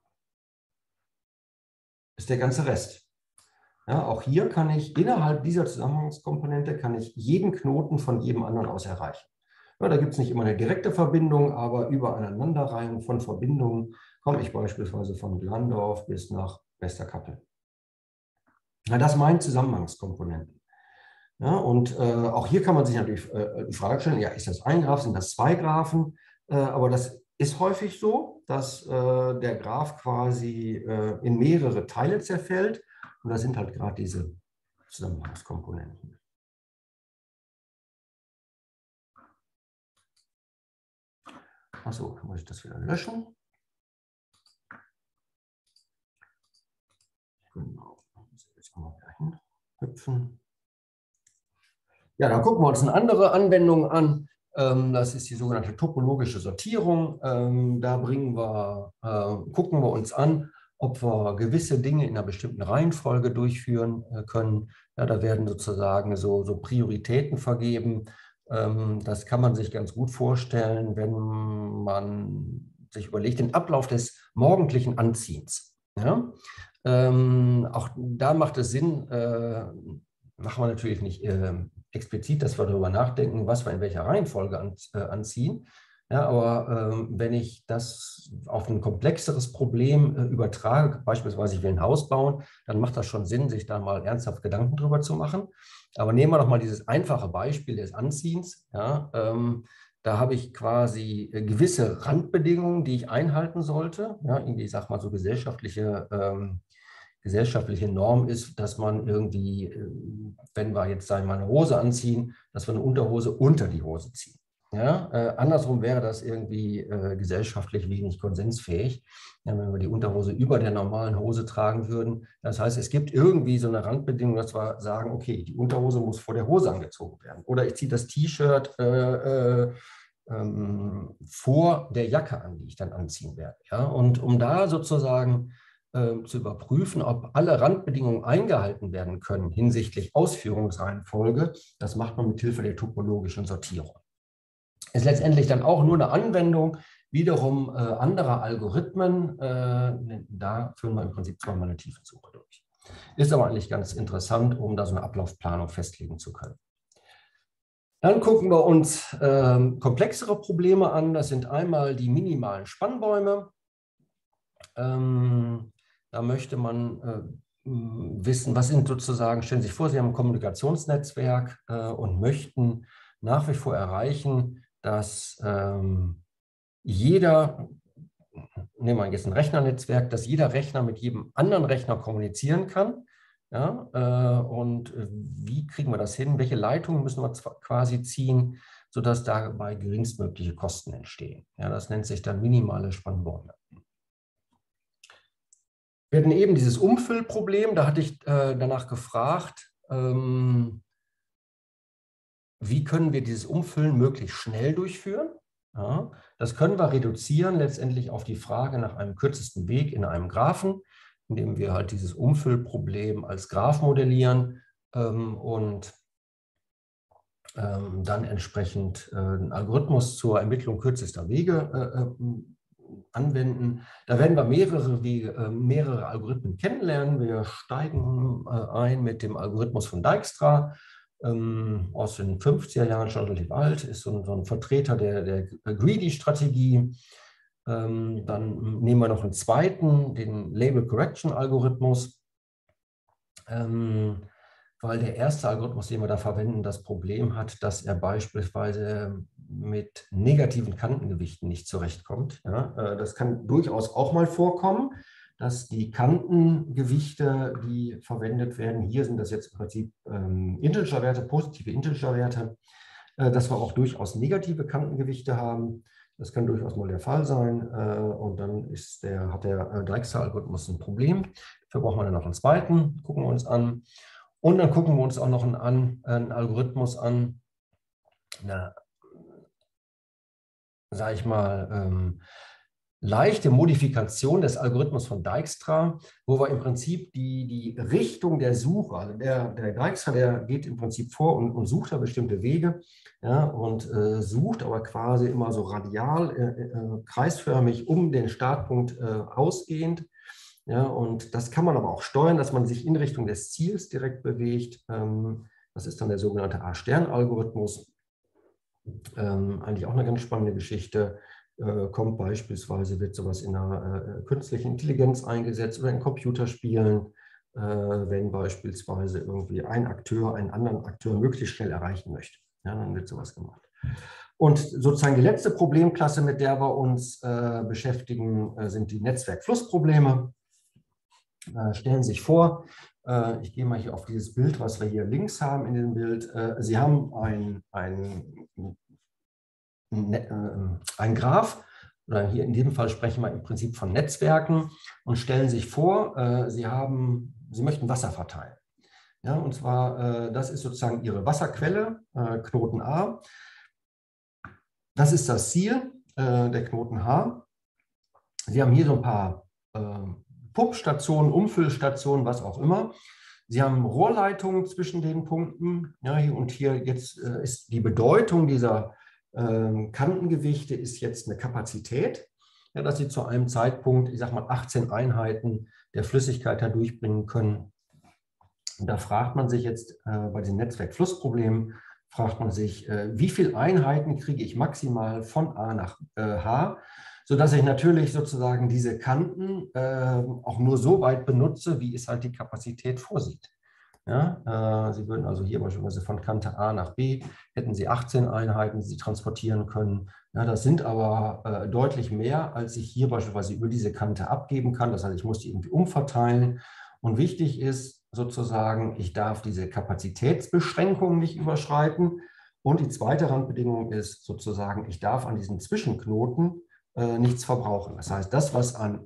ist der ganze Rest. Ja, auch hier kann ich innerhalb dieser Zusammenhangskomponente kann ich jeden Knoten von jedem anderen aus erreichen. Ja, da gibt es nicht immer eine direkte Verbindung, aber über Aneinanderreihung von Verbindungen komme ich beispielsweise von Glandorf bis nach Westerkappeln. Ja, das meint Zusammenhangskomponenten. Ja, und auch hier kann man sich natürlich die Frage stellen, ja, ist das ein Graph, sind das zwei Graphen? Aber das ist häufig so, dass der Graph quasi in mehrere Teile zerfällt. Und da sind halt gerade diese Zusammenhangskomponenten. Achso, dann muss ich das wieder löschen. Genau. Jetzt mal dahin hüpfen. Ja, dann gucken wir uns eine andere Anwendung an. Das ist die sogenannte topologische Sortierung. Da gucken wir uns an, ob wir gewisse Dinge in einer bestimmten Reihenfolge durchführen können. Ja, da werden sozusagen so Prioritäten vergeben. Das kann man sich ganz gut vorstellen, wenn man sich überlegt, den Ablauf des morgendlichen Anziehens. Ja? Auch da macht es Sinn, machen wir natürlich nicht explizit, dass wir darüber nachdenken, was wir in welcher Reihenfolge anziehen. Ja, aber wenn ich das auf ein komplexeres Problem übertrage, beispielsweise ich will ein Haus bauen, dann macht das schon Sinn, sich da mal ernsthaft Gedanken drüber zu machen. Aber nehmen wir noch mal dieses einfache Beispiel des Anziehens. Ja, da habe ich quasi gewisse Randbedingungen, die ich einhalten sollte. Ja, irgendwie, ich sag mal so gesellschaftliche Norm ist, dass man irgendwie, wenn wir jetzt sagen wir mal eine Hose anziehen, dass wir eine Unterhose unter die Hose ziehen. Ja, andersrum wäre das irgendwie gesellschaftlich wenig konsensfähig, ja, wenn wir die Unterhose über der normalen Hose tragen würden. Das heißt, es gibt irgendwie so eine Randbedingung, dass wir sagen, okay, die Unterhose muss vor der Hose angezogen werden. Oder ich ziehe das T-Shirt vor der Jacke an, die ich dann anziehen werde. Ja? Und um da sozusagen zu überprüfen, ob alle Randbedingungen eingehalten werden können hinsichtlich Ausführungsreihenfolge, das macht man mit Hilfe der topologischen Sortierung. Ist letztendlich dann auch nur eine Anwendung wiederum anderer Algorithmen. Da führen wir im Prinzip zweimal eine Tiefensuche durch. Ist aber eigentlich ganz interessant, um da so eine Ablaufplanung festlegen zu können. Dann gucken wir uns komplexere Probleme an. Das sind einmal die minimalen Spannbäume. Da möchte man wissen, was sind sozusagen, stellen Sie sich vor, Sie haben ein Kommunikationsnetzwerk und möchten nach wie vor erreichen, dass jeder, nehmen wir jetzt ein Rechnernetzwerk, dass jeder Rechner mit jedem anderen Rechner kommunizieren kann. Ja, und wie kriegen wir das hin? Welche Leitungen müssen wir quasi ziehen, sodass dabei geringstmögliche Kosten entstehen? Ja, das nennt sich dann minimale Spannbäume. Wir hatten eben dieses Umfüllproblem, da hatte ich danach gefragt, wie können wir dieses Umfüllen möglichst schnell durchführen? Ja, das können wir reduzieren letztendlich auf die Frage nach einem kürzesten Weg in einem Graphen, indem wir halt dieses Umfüllproblem als Graph modellieren und dann entsprechend einen Algorithmus zur Ermittlung kürzester Wege anwenden. Da werden wir mehrere Algorithmen kennenlernen. Wir steigen ein mit dem Algorithmus von Dijkstra, aus den 50er Jahren, schon relativ alt, ist so ein Vertreter der Greedy-Strategie. Dann nehmen wir noch einen zweiten, den Label Correction Algorithmus, weil der erste Algorithmus, den wir da verwenden, das Problem hat, dass er beispielsweise mit negativen Kantengewichten nicht zurechtkommt. Ja, das kann durchaus auch mal vorkommen, dass die Kantengewichte, die verwendet werden, hier sind das jetzt im Prinzip Integerwerte, positive Integerwerte, dass wir auch durchaus negative Kantengewichte haben. Das kann durchaus mal der Fall sein. Und dann hat der Dijkstra-Algorithmus ein Problem. Dafür brauchen wir dann noch einen zweiten, gucken wir uns an. Und dann gucken wir uns auch noch einen Algorithmus an, sage ich mal, leichte Modifikation des Algorithmus von Dijkstra, wo wir im Prinzip die Richtung der Suche, also der Dijkstra, der geht im Prinzip vor und sucht da bestimmte Wege, ja, und sucht aber quasi immer so radial, kreisförmig um den Startpunkt ausgehend. Ja, und das kann man aber auch steuern, dass man sich in Richtung des Ziels direkt bewegt. Das ist dann der sogenannte A-Stern-Algorithmus. Eigentlich auch eine ganz spannende Geschichte. Kommt beispielsweise, wird sowas in einer künstlichen Intelligenz eingesetzt oder in Computerspielen, wenn beispielsweise irgendwie ein Akteur einen anderen Akteur möglichst schnell erreichen möchte. Ja, dann wird sowas gemacht. Und sozusagen die letzte Problemklasse, mit der wir uns beschäftigen, sind die Netzwerkflussprobleme. Stellen Sie sich vor, ich gehe mal hier auf dieses Bild, was wir hier links haben in dem Bild. Sie haben ein Graph, oder hier in diesem Fall sprechen wir im Prinzip von Netzwerken und stellen sich vor, Sie möchten Wasser verteilen. Ja, und zwar, das ist sozusagen Ihre Wasserquelle, Knoten A. Das ist das Ziel, der Knoten H. Sie haben hier so ein paar Pumpstationen, Umfüllstationen, was auch immer. Sie haben Rohrleitungen zwischen den Punkten. Ja, hier und hier jetzt ist die Bedeutung dieser Kantengewichte ist jetzt eine Kapazität, ja, dass Sie zu einem Zeitpunkt, ich sage mal, 18 Einheiten der Flüssigkeit durchbringen können. Und da fragt man sich jetzt bei den Netzwerkflussproblemen, fragt man sich, wie viele Einheiten kriege ich maximal von A nach H, sodass ich natürlich sozusagen diese Kanten auch nur so weit benutze, wie es halt die Kapazität vorsieht. Ja, Sie würden also hier beispielsweise von Kante A nach B, hätten Sie 18 Einheiten, die Sie transportieren können. Ja, das sind aber deutlich mehr, als ich hier beispielsweise über diese Kante abgeben kann. Das heißt, ich muss die irgendwie umverteilen. Und wichtig ist sozusagen, ich darf diese Kapazitätsbeschränkung nicht überschreiten. Und die zweite Randbedingung ist sozusagen, ich darf an diesen Zwischenknoten nichts verbrauchen. Das heißt, das, was an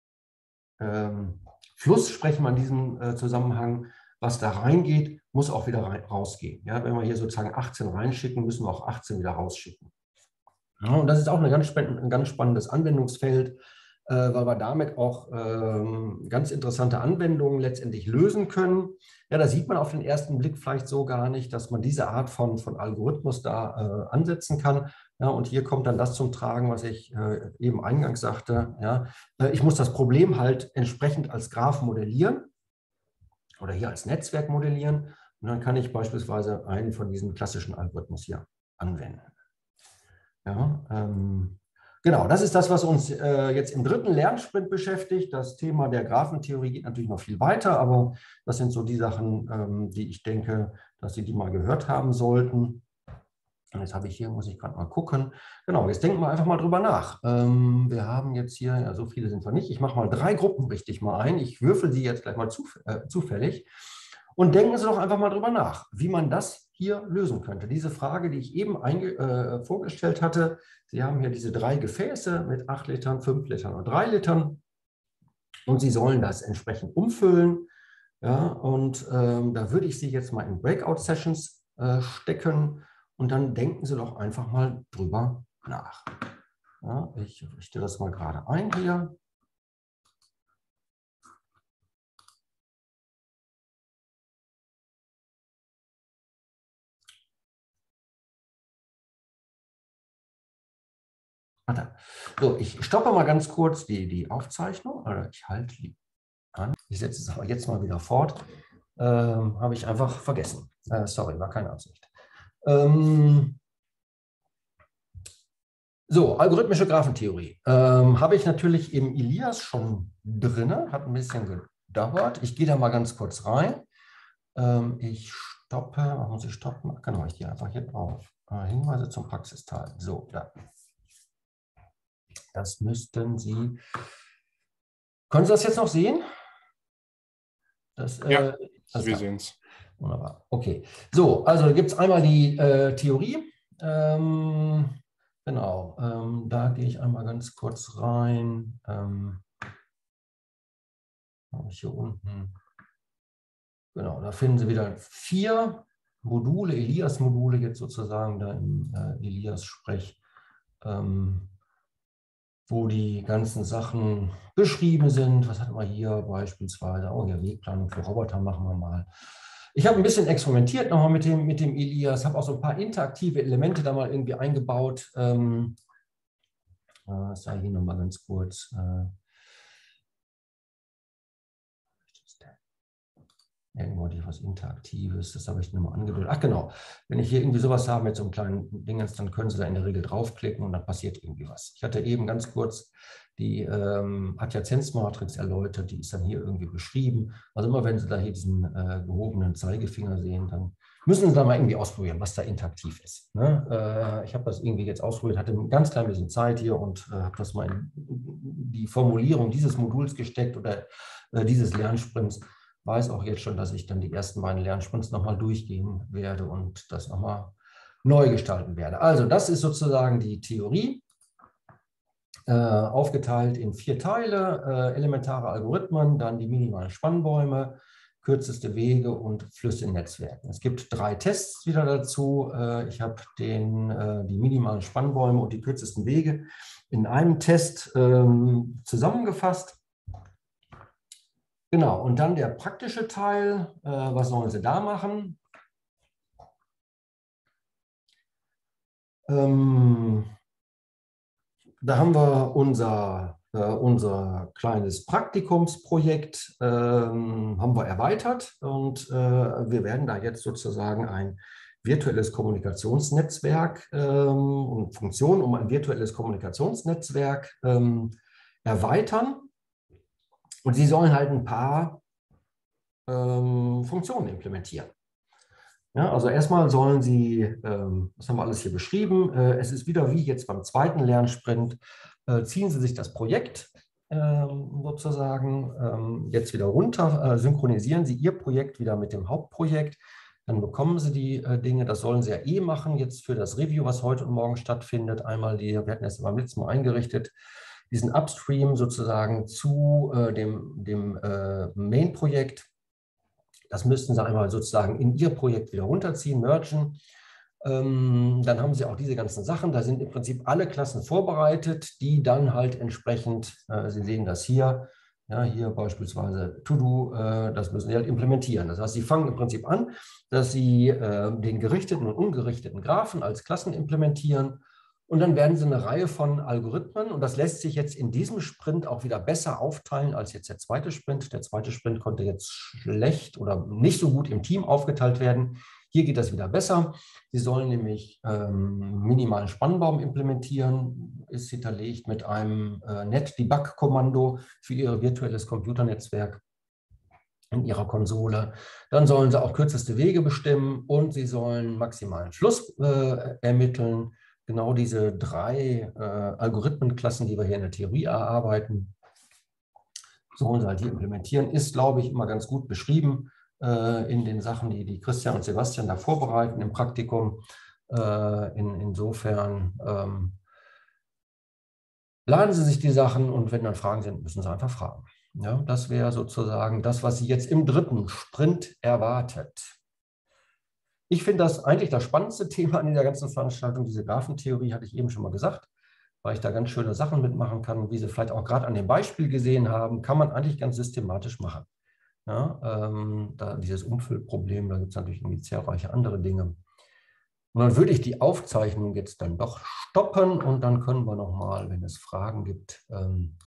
Fluss, sprechen wir in diesem Zusammenhang, was da reingeht, muss auch wieder rausgehen. Ja, wenn wir hier sozusagen 18 reinschicken, müssen wir auch 18 wieder rausschicken. Ja, und das ist auch ein ganz spannendes Anwendungsfeld, weil wir damit auch ganz interessante Anwendungen letztendlich lösen können. Ja, da sieht man auf den ersten Blick vielleicht so gar nicht, dass man diese Art von Algorithmus da ansetzen kann. Ja, und hier kommt dann das zum Tragen, was ich eben eingangs sagte. Ja, ich muss das Problem halt entsprechend als Graph modellieren oder hier als Netzwerk modellieren. Und dann kann ich beispielsweise einen von diesen klassischen Algorithmus hier anwenden. Ja, genau, das ist das, was uns jetzt im dritten Lernsprint beschäftigt. Das Thema der Graphentheorie geht natürlich noch viel weiter, aber das sind so die Sachen, die ich denke, dass Sie die mal gehört haben sollten. Und jetzt habe ich hier, muss ich gerade mal gucken. Genau, jetzt denken wir einfach mal drüber nach. Wir haben jetzt hier, ja, so viele sind wir nicht. Ich mache mal 3 Gruppen richtig mal ein. Ich würfel sie jetzt gleich mal zufällig. Und denken Sie doch einfach mal drüber nach, wie man das hier lösen könnte. Diese Frage, die ich eben vorgestellt hatte. Sie haben hier diese 3 Gefäße mit 8 Litern, 5 Litern und 3 Litern. Und Sie sollen das entsprechend umfüllen. Ja, und da würde ich Sie jetzt mal in Breakout-Sessions stecken. Und dann denken Sie doch einfach mal drüber nach. Ja, ich richte das mal gerade ein hier. Warte. So, ich stoppe mal ganz kurz die Aufzeichnung. Oder ich halte die an. Ich setze es aber jetzt mal wieder fort. Habe ich einfach vergessen. Sorry, war keine Absicht. So, algorithmische Graphentheorie. Habe ich natürlich im Ilias schon drin. Hat ein bisschen gedauert. Ich gehe da mal ganz kurz rein. Ich stoppe. Warum muss ich stoppen? Genau, ich gehe einfach hier drauf. Hinweise zum Praxisteil. So, da. Das müssten Sie. Können Sie das jetzt noch sehen? Ja, wir sehen es. Wunderbar. Okay. So, also gibt es einmal die Theorie. Genau, da gehe ich einmal ganz kurz rein. Habe ich hier unten. Genau, da finden Sie wieder 4 Module, Ilias-Module jetzt sozusagen da im Ilias-Sprech, wo die ganzen Sachen beschrieben sind. Was hatten wir hier beispielsweise? Oh, hier Wegplanung für Roboter machen wir mal. Ich habe ein bisschen experimentiert nochmal mit dem Ilias, habe auch so ein paar interaktive Elemente da mal irgendwie eingebaut. Das sage ich Ihnen nochmal ganz kurz. Irgendwo was Interaktives, das habe ich nochmal angedeutet. Ach genau, wenn ich hier irgendwie sowas habe mit so einem kleinen Dingens, dann können Sie da in der Regel draufklicken und dann passiert irgendwie was. Ich hatte eben ganz kurz die Adjazenzmatrix erläutert, die ist dann hier irgendwie beschrieben. Also immer wenn Sie da hier diesen gehobenen Zeigefinger sehen, dann müssen Sie da mal irgendwie ausprobieren, was da interaktiv ist. Ne? Ich habe das irgendwie jetzt ausprobiert, hatte ein ganz klein bisschen Zeit hier und habe das mal in die Formulierung dieses Moduls gesteckt oder dieses Lernsprints. Weiß auch jetzt schon, dass ich dann die ersten beiden Lernsprints nochmal durchgehen werde und das nochmal neu gestalten werde. Also das ist sozusagen die Theorie, aufgeteilt in 4 Teile, elementare Algorithmen, dann die minimalen Spannbäume, kürzeste Wege und Flüsse in Netzwerken. Es gibt 3 Tests wieder dazu. Ich habe die minimalen Spannbäume und die kürzesten Wege in einem Test zusammengefasst. Genau, und dann der praktische Teil. Was sollen Sie da machen? Da haben wir unser kleines Praktikumsprojekt haben wir erweitert und wir werden da jetzt sozusagen ein virtuelles Kommunikationsnetzwerk und Funktionen um ein virtuelles Kommunikationsnetzwerk erweitern. Und Sie sollen halt ein paar Funktionen implementieren. Ja, also erstmal sollen Sie, das haben wir alles hier beschrieben, es ist wieder wie jetzt beim zweiten Lernsprint, ziehen Sie sich das Projekt sozusagen jetzt wieder runter, synchronisieren Sie Ihr Projekt wieder mit dem Hauptprojekt, dann bekommen Sie die Dinge, das sollen Sie ja eh machen, jetzt für das Review, was heute und morgen stattfindet, einmal wir hatten es beim letzten Mal eingerichtet, diesen Upstream sozusagen zu dem Main-Projekt. Das müssten Sie einmal sozusagen in Ihr Projekt wieder runterziehen, mergen. Dann haben Sie auch diese ganzen Sachen. Da sind im Prinzip alle Klassen vorbereitet, die dann halt entsprechend, Sie sehen das hier, ja, hier beispielsweise To-Do, das müssen Sie halt implementieren. Das heißt, Sie fangen im Prinzip an, dass Sie den gerichteten und ungerichteten Graphen als Klassen implementieren. Und dann werden Sie eine Reihe von Algorithmen, und das lässt sich jetzt in diesem Sprint auch wieder besser aufteilen als jetzt der zweite Sprint. Der zweite Sprint konnte jetzt schlecht oder nicht so gut im Team aufgeteilt werden. Hier geht das wieder besser. Sie sollen nämlich minimalen Spannbaum implementieren, ist hinterlegt mit einem Net-Debug-Kommando für Ihr virtuelles Computernetzwerk in Ihrer Konsole. Dann sollen Sie auch kürzeste Wege bestimmen und Sie sollen maximalen Fluss ermitteln. Genau diese drei Algorithmenklassen, die wir hier in der Theorie erarbeiten, sollen Sie halt hier implementieren. Ist, glaube ich, immer ganz gut beschrieben in den Sachen, die Christian und Sebastian da vorbereiten im Praktikum. Insofern laden Sie sich die Sachen und wenn dann Fragen sind, müssen Sie einfach fragen. Ja, das wäre sozusagen das, was Sie jetzt im dritten Sprint erwartet. Ich finde das eigentlich das spannendste Thema an dieser ganzen Veranstaltung. Diese Graphentheorie hatte ich eben schon mal gesagt, weil ich da ganz schöne Sachen mitmachen kann. Wie Sie vielleicht auch gerade an dem Beispiel gesehen haben, kann man eigentlich ganz systematisch machen. Ja, da dieses Umfüllproblem, da gibt es natürlich irgendwie zahlreiche andere Dinge. Und dann würde ich die Aufzeichnung jetzt dann doch stoppen und dann können wir nochmal, wenn es Fragen gibt,